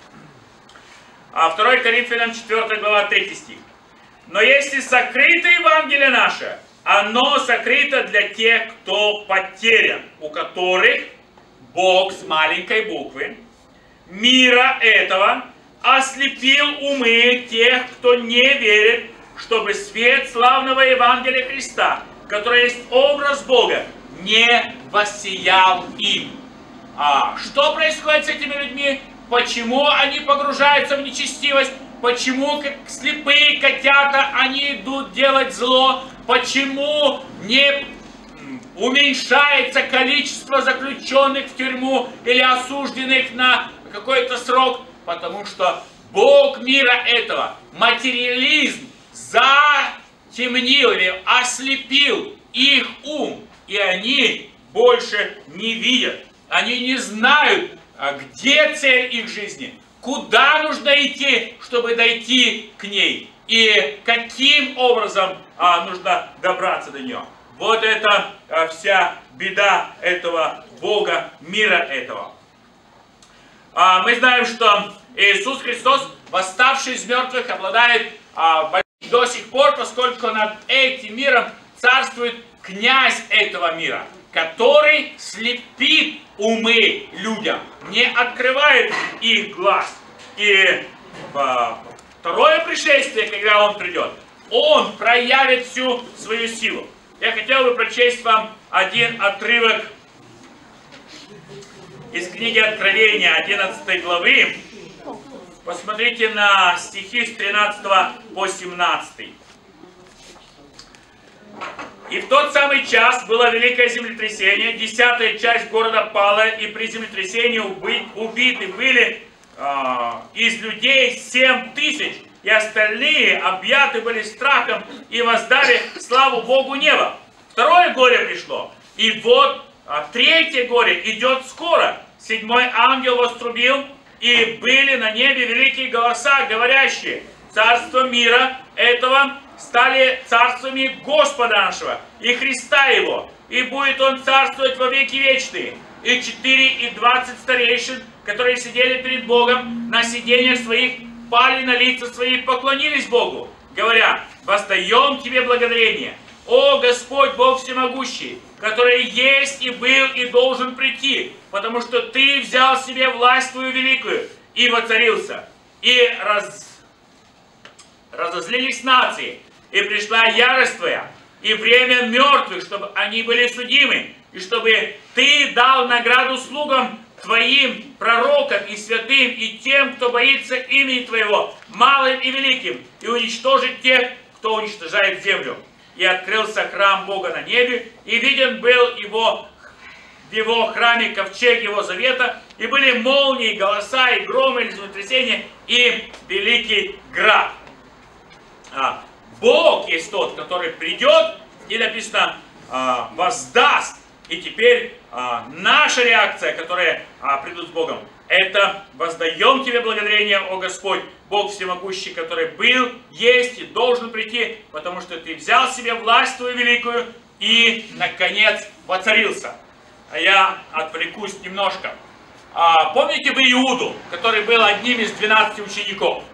А второе Коринфянам, четвёртая глава, третий стих. Но если сокрыто Евангелие наше, оно сокрыто для тех, кто потерян, у которых Бог с маленькой буквы мира этого ослепил умы тех, кто не верит, чтобы свет славного Евангелия Христа, который есть образ Бога, не воссиял им. А что происходит с этими людьми? Почему они погружаются в нечестивость? Почему, как слепые котята, они идут делать зло? почему не уменьшается количество заключенных в тюрьму или осужденных на какой-то срок? Потому что Бог мира этого, материализм, затемнил или ослепил их ум, и они больше не видят. Они не знают, где цель их жизни, куда нужно идти, чтобы дойти к ней, и каким образом а, нужно добраться до нее. Вот это а, вся беда этого Бога мира этого. А, мы знаем, что Иисус Христос, восставший из мертвых, обладает а, до сих пор, поскольку над этим миром царствует князь этого мира, который слепит умы людям, не открывает их глаз. И а, второе пришествие, когда Он придет, Он проявит всю свою силу. Я хотел бы прочесть вам один отрывок из книги Откровения, одиннадцатой главы. Посмотрите на стихи с тринадцатого по семнадцатый. «И в тот самый час было великое землетрясение, десятая часть города пала, и при землетрясении убит, убиты были э, из людей семь тысяч, и остальные объяты были страхом и воздали славу Богу неба. Второе горе пришло, и вот а, третье горе идет скоро. Седьмой ангел вострубил, и были на небе великие голоса, говорящие: царство мира этого стали царствами Господа нашего и Христа Его, и будет Он царствовать во веки вечные. И четыре и двадцать старейшин, которые сидели перед Богом на сидениях своих, пали на лица свои и поклонились Богу, говоря: воздаем Тебе благодарение, о Господь Бог всемогущий, который есть и был и должен прийти, потому что Ты взял себе власть Твою великую и воцарился. И раз... разозлились нации, и пришла ярость Твоя, и время мертвых, чтобы они были судимы, и чтобы Ты дал награду слугам Твоим, пророкам и святым, и тем, кто боится имени Твоего, малым и великим, и уничтожить тех, кто уничтожает землю. И открылся храм Бога на небе, и виден был его, в его храме ковчег его завета, и были молнии, голоса, и громы, и землетрясения, и великий град. А, Бог есть тот, который придет, и написано, а, воздаст. И теперь а, наша реакция, которая а, придут с Богом, это воздаем Тебе благодарение, о Господь, Бог всемогущий, который был, есть и должен прийти, потому что Ты взял себе власть Твою великую и, наконец, воцарился. А я отвлекусь немножко. А, помните вы Иуду, который был одним из двенадцати учеников?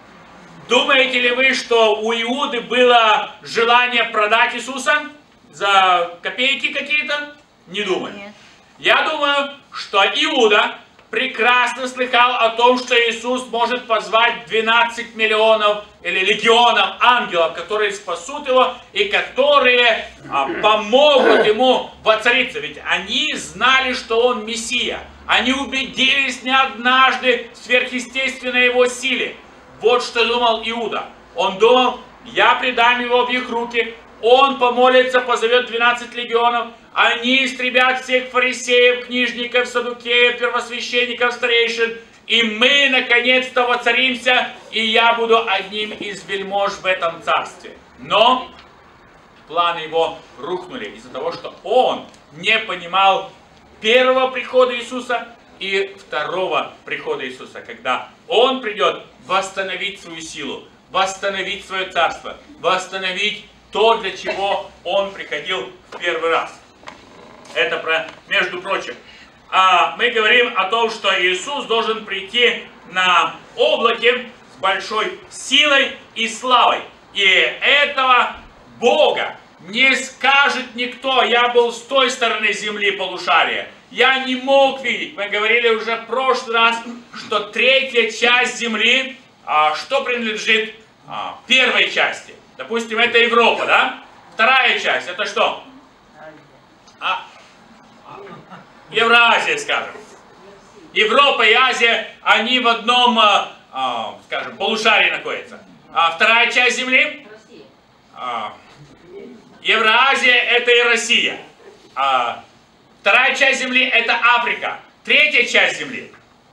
Думаете ли вы, что у Иуды было желание продать Иисуса за копейки какие-то? Не думаю. Нет. Я думаю, что Иуда прекрасно слыхал о том, что Иисус может позвать двенадцать миллионов или легионов ангелов, которые спасут его и которые а, помогут ему воцариться. Ведь они знали, что он Мессия. Они убедились не однажды в сверхъестественной его силе. Вот что думал Иуда. Он думал: я предам его в их руки, он помолится, позовет двенадцать легионов, они истребят всех фарисеев, книжников, саддукеев, первосвященников, старейшин, и мы наконец-то воцаримся, и я буду одним из вельмож в этом царстве. Но планы его рухнули из-за того, что он не понимал первого прихода Иисуса и второго прихода Иисуса, когда Он придет восстановить свою силу, восстановить свое царство, восстановить то, для чего Он приходил в первый раз. Это про, между прочим. А мы говорим о том, что Иисус должен прийти на облаке с большой силой и славой. И этого Бога не скажет никто: я был с той стороны земли полушария, я не мог видеть. Мы говорили уже в прошлый раз, что третья часть земли, а, что принадлежит а, первой части? Допустим, это Европа, да? Вторая часть, это что? А, Евразия, скажем. Европа и Азия, они в одном, а, скажем, полушарии находятся. А вторая часть земли? А, Евразия – это и Россия. А вторая часть земли – это Африка. Третья часть земли.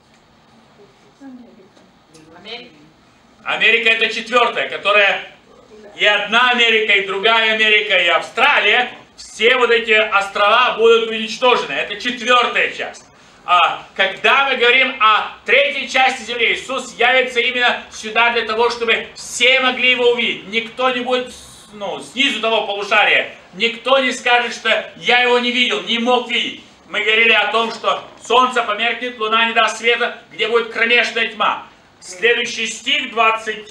Америка. Америка – это четвертая, которая и одна Америка, и другая Америка, и Австралия. Все вот эти острова будут уничтожены. Это четвертая часть. А когда мы говорим о третьей части земли, Иисус явится именно сюда для того, чтобы все могли его увидеть. Никто не будет, ну, снизу того полушария. Никто не скажет, что я его не видел, не мог видеть. Мы говорили о том, что солнце померкнет, луна не даст света, где будет кромешная тьма. Следующий стих, двадцать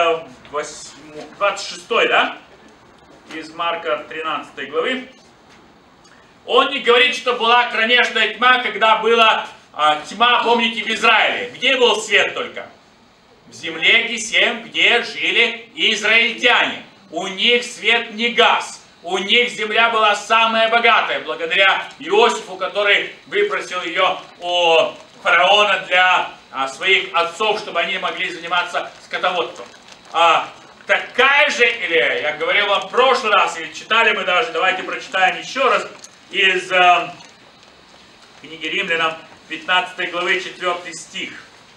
шестой, да? Из Марка тринадцатой главы. Он не говорит, что была кромешная тьма, когда была а, тьма, помните, в Израиле. Где был свет только? В земле Гесем, где жили израильтяне. У них свет не гас. У них земля была самая богатая, благодаря Иосифу, который выпросил ее у фараона для а, своих отцов, чтобы они могли заниматься скотоводством. А, такая же, или я говорил вам в прошлый раз, или читали мы даже, давайте прочитаем еще раз, из э, книги Римлянам, пятнадцатой главы, четвёртый стих.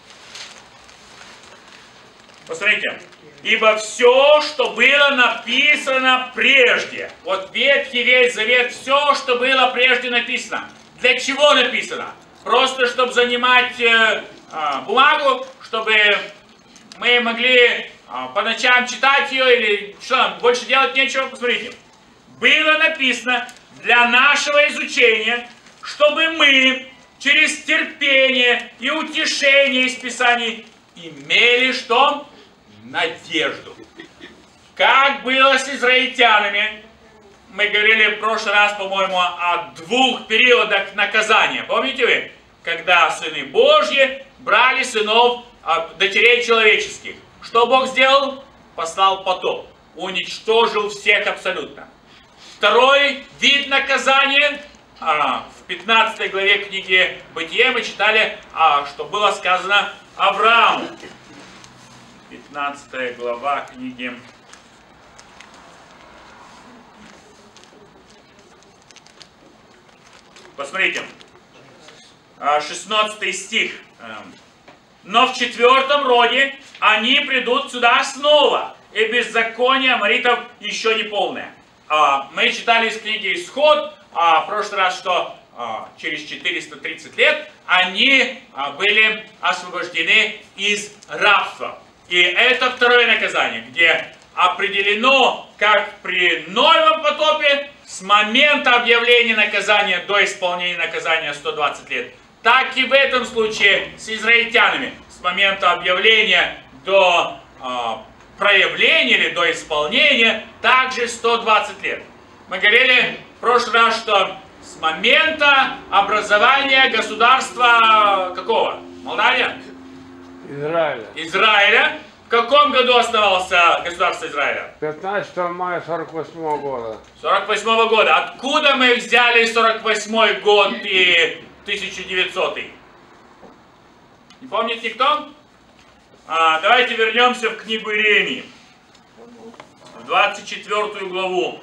Посмотрите. «Ибо все, что было написано прежде». Вот Ветхий весь Завет, все, что было прежде написано. Для чего написано? Просто, чтобы занимать э, э, бумагу, чтобы мы могли э, по ночам читать ее, или что нам, больше делать нечего? Посмотрите. Было написано для нашего изучения, чтобы мы через терпение и утешение из Писаний имели что? Надежду. Как было с израильтянами, мы говорили в прошлый раз, по-моему, о двух периодах наказания. Помните вы? Когда сыны Божьи брали сынов дочерей человеческих. Что Бог сделал? Послал потоп. Уничтожил всех абсолютно. Второй вид наказания, а, в пятнадцатой главе книги Бытия мы читали, а, что было сказано Аврааму. пятнадцатая глава книги. Посмотрите, шестнадцатый стих. «Но в четвертом роде они придут сюда снова, и беззаконие аморитов еще не полное». Мы читали из книги «Исход» в прошлый раз, что через четыреста тридцать лет они были освобождены из рабства. И это второе наказание, где определено, как при Ноевом потопе, с момента объявления наказания до исполнения наказания сто двадцать лет, так и в этом случае с израильтянами, с момента объявления до проявления или до исполнения, также сто двадцать лет. Мы говорили в прошлый раз, что с момента образования государства какого? Молдавия? Израиля. Израиля. В каком году основался государство Израиля? пятнадцатого мая сорок восьмого года. сорок восьмого года. Откуда мы взяли сорок восьмой год и тысяча девятисотый? Не помнит никто? А, давайте вернемся в книгу Иеремии, в двадцать четвёртую главу.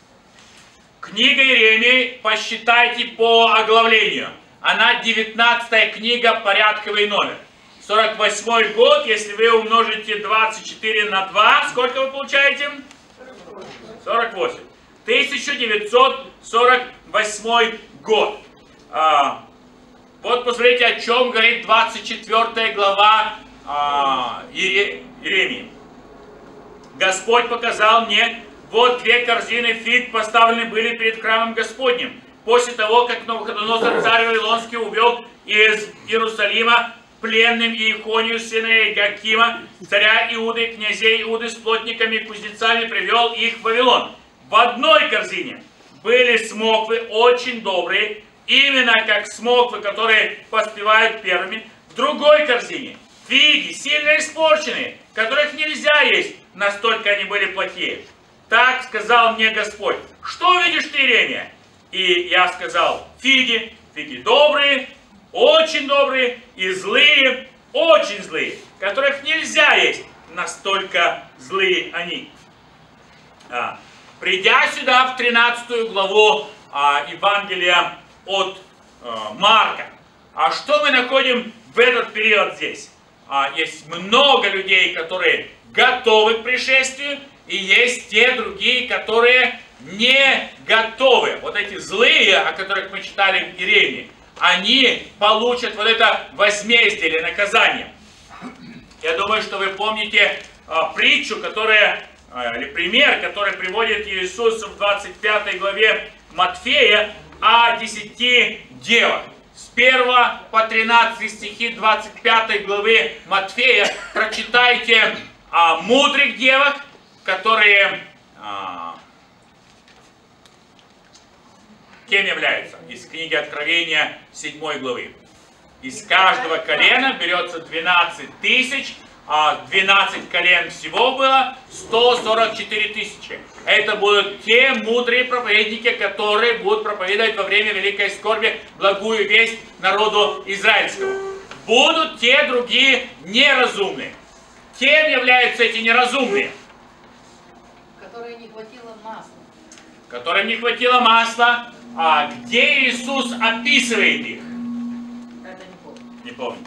Книга Иеремии, посчитайте по оглавлению. Она девятнадцатая книга, порядковый номер. сорок восьмой год, если вы умножите двадцать четыре на два, сколько вы получаете? сорок восемь. тысяча девятьсот сорок восьмой год. А, вот посмотрите, о чем говорит двадцать четвёртая глава а, Иеремии. Господь показал мне, вот две корзины фиг поставлены были перед храмом Господним, после того, как Навуходоносор царь Вавилонский увел из Иерусалима пленным Иехонию, сына Иоакима, царя Иуды, князей Иуды с плотниками, кузнецами, привел их в Вавилон. В одной корзине были смоквы очень добрые, именно как смоквы, которые поспевают первыми. В другой корзине фиги, сильно испорченные, которых нельзя есть, настолько они были плохие. Так сказал мне Господь: что видишь ты, Иеремия? И я сказал: фиги, фиги добрые, очень добрые, и злые, очень злые, которых нельзя есть, настолько злые они. А, придя сюда в тринадцатую главу а, Евангелия от а, Марка, а что мы находим в этот период здесь? А, есть много людей, которые готовы к пришествию, и есть те другие, которые не готовы. Вот эти злые, о которых мы читали в Иеремии, они получат вот это возмездие или наказание. Я думаю, что вы помните а, притчу, которая, а, или пример, который приводит Иисус в двадцать пятой главе Матфея о десяти девах. С первого по тринадцатый стихи двадцать пятой главы Матфея прочитайте о мудрых девах, которые а, кем являются? Из книги Откровения седьмой главы. Из каждого колена берется двенадцать тысяч, а двенадцать колен всего было сто сорок четыре тысячи. Это будут те мудрые проповедники, которые будут проповедовать во время великой скорби благую весть народу израильскому. Будут те другие неразумные. Кем являются эти неразумные? Которой не хватило масла. Которым не хватило масла. А где Иисус описывает их? Это не помню. Не помню.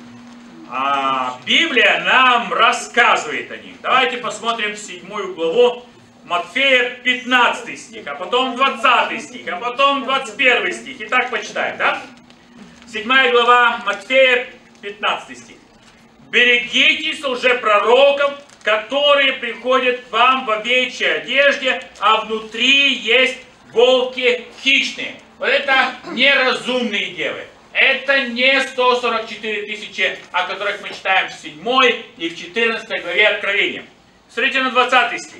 А Библия нам рассказывает о них. Давайте посмотрим в седьмую главу Матфея, пятнадцатый стих, а потом двадцатый стих, а потом двадцать первый стих. Итак, почитаем, да? седьмая глава Матфея, пятнадцатый стих. «Берегитесь лжепророков, которые приходят к вам в овечьей одежде, а внутри есть волки хищные». Вот это неразумные девы. Это не сто сорок четыре тысячи, о которых мы читаем в седьмой и в четырнадцатой главе Откровения. Смотрите на двадцатый стих.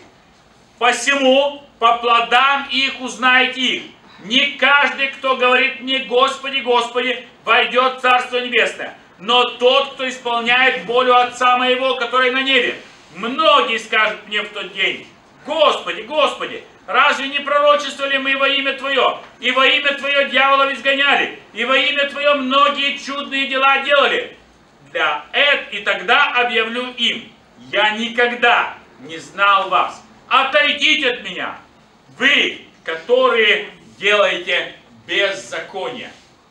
«Посему по плодам их узнаете их. Не каждый, кто говорит мне Господи, Господи, войдет в Царство Небесное, но тот, кто исполняет волю Отца моего, который на небе. Многие скажут мне в тот день: Господи, Господи, разве не пророчествовали мы во имя Твое, и во имя Твое дьявола изгоняли, и во имя Твое многие чудные дела делали? Для этого и тогда объявлю им: я никогда не знал вас. Отойдите от меня, вы, которые делаете беззаконие».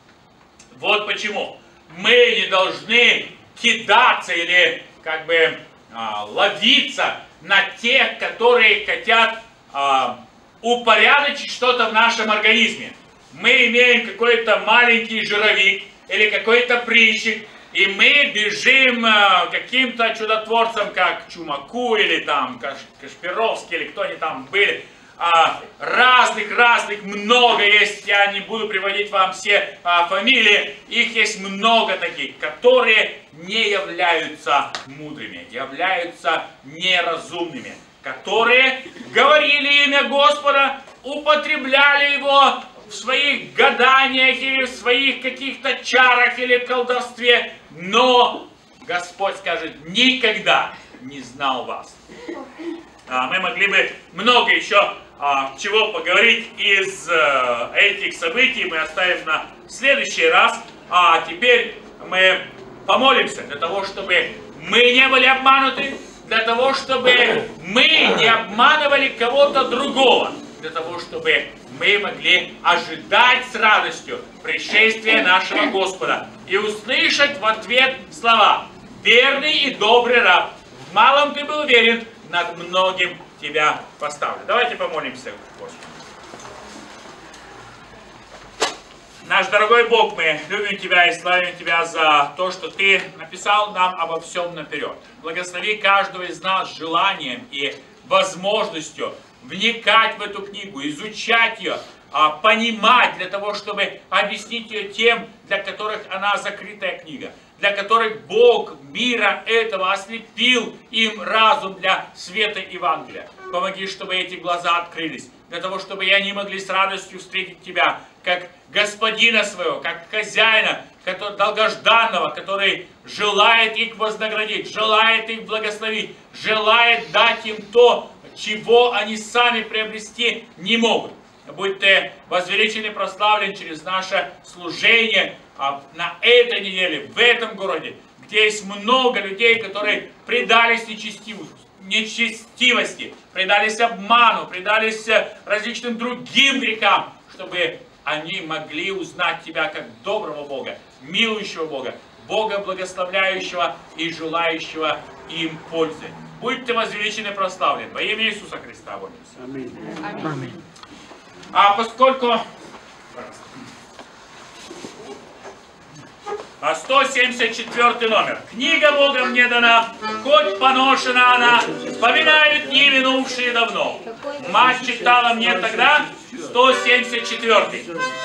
Вот почему мы не должны кидаться или как бы а, ловиться на тех, которые хотят а, упорядочить что-то в нашем организме. Мы имеем какой-то маленький жировик или какой-то прыщик, и мы бежим а, каким-то чудотворцам, как Чумаку или там Каш, Кашпировский, или кто они там были. А, разных, разных, много есть, я не буду приводить вам все а, фамилии, их есть много таких, которые не являются мудрыми, являются неразумными, которые говорили имя Господа, употребляли его в своих гаданиях или в своих каких-то чарах или колдовстве, но Господь скажет: никогда не знал вас. А, мы могли бы много еще а, чего поговорить из а, этих событий, мы оставим на следующий раз. А теперь мы помолимся для того, чтобы мы не были обмануты, для того, чтобы мы не обманывали кого-то другого, для того, чтобы мы могли ожидать с радостью пришествия нашего Господа и услышать в ответ слова: «Верный и добрый раб, в малом ты был верен, над многим тебя поставлю». Давайте помолимся Господу. Наш дорогой Бог, мы любим Тебя и славим Тебя за то, что Ты написал нам обо всем наперед. Благослови каждого из нас желанием и возможностью вникать в эту книгу, изучать ее, понимать для того, чтобы объяснить ее тем, для которых она закрытая книга, для которых Бог мира этого ослепил им разум для света Евангелия. Помоги, чтобы эти глаза открылись, для того, чтобы и они могли с радостью встретить Тебя, как Господина своего, как хозяина, который, долгожданного, который желает их вознаградить, желает их благословить, желает дать им то, чего они сами приобрести не могут. Будь Ты возвеличен и прославлен через наше служение на этой неделе, в этом городе, где есть много людей, которые предались нечестивости, предались обману, предались различным другим грехам, чтобы они могли узнать Тебя как доброго Бога, милующего Бога, Бога благословляющего и желающего им пользы. Будь Ты возвеличен и прославлен. Во имя Иисуса Христа молимся. Аминь. Аминь. А поскольку... А сто семьдесят четвёртый номер. Книга Бога мне дана, хоть поношена она, вспоминают дни минувшие давно. Мать читала мне тогда сто семьдесят четвёртый.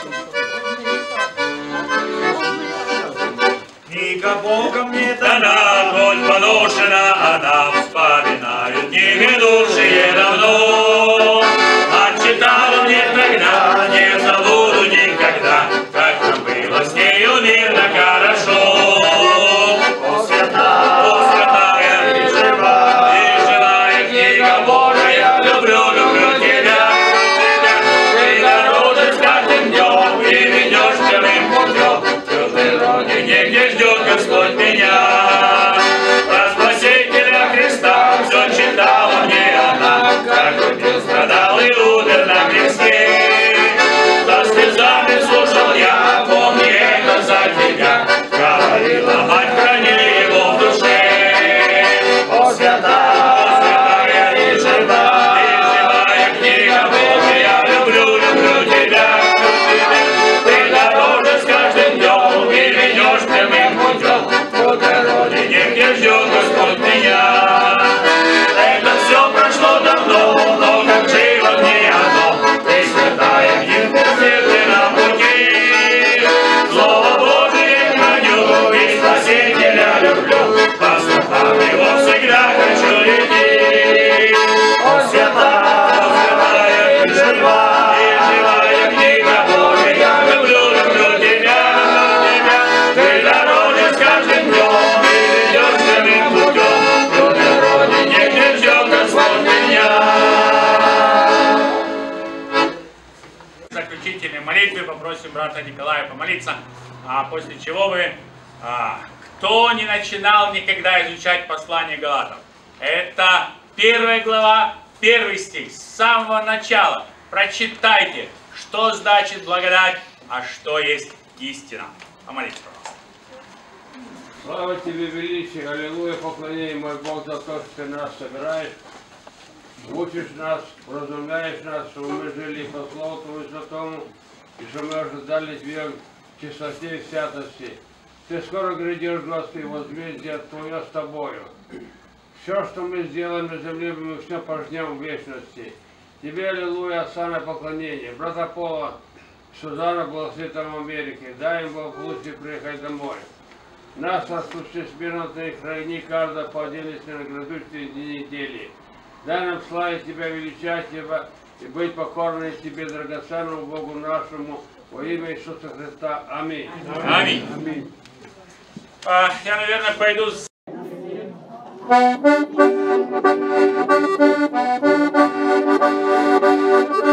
Книга Бога мне Дана, хоть поношена она, вспоминают дни минувшие давно. Мать читала мне тогда, не забуду никогда, как нам было с нею мирно хорошо. О, святая, О, святая, и жива, и живая книга Божия, люблю, люблю тебя, ты народы с каждым днем, и ведешь прямым путем, в природе негде ждет Господь меня. Про Спасителя Христа все читала мне она, как любил, страдал и умер на кресте. За слезами слушал я, помни это за тебя, говорила мать, храни его в душе. о, святая, и жива, И живая книга Бога, я люблю, люблю тебя, ты дороже с каждым днем, и ведешь прямым путем, в природе негде ждет Господь меня. Это все прошло давно, но как живо мне оно, ты святая, единственная на пути. Слово Божие храню, и Спасителя люблю, по стопам его всегда хочу идти. о, святая, И жива, и живая книга Божия, я люблю, люблю тебя, тебя. Ты дороже с каждым днем, и ведешь прямым путем, в природе негде ждет Господь меня. В заключительной молитве попросим брата Николая помолиться, а после чего вы, а, кто не начинал никогда изучать послание Галатам, это первая глава, первый стих, с самого начала. Прочитайте, что значит благодать, а что есть истина. Помолитесь, пожалуйста. Слава Тебе, величие, аллилуйя, поклонение, мой Бог, за то, что Ты нас собираешь, учишь нас, вразумляешь нас, чтобы мы жили по Слову Твоему Святому, и что мы ожидали Тебя в чистоте и святости. Ты скоро грядешь, Господи, возмездие Твое с Тобою. Все, что мы сделаем на земле, мы все пожнем в вечности. Тебе, аллилуйя, осанна, поклонение. Брата Пола, Сузана, благослови там в Америке. Дай им Бог лучше приехать домой. Нас распусти смирно, Ты храни каждого по отдельности на грядущие дни недели. Дай нам славить Тебя, величать Тебя и быть покорными Тебе, драгоценному Богу нашему, во имя Иисуса Христа. Аминь. Аминь. Аминь. А, я, наверное, пойду с... Thank you.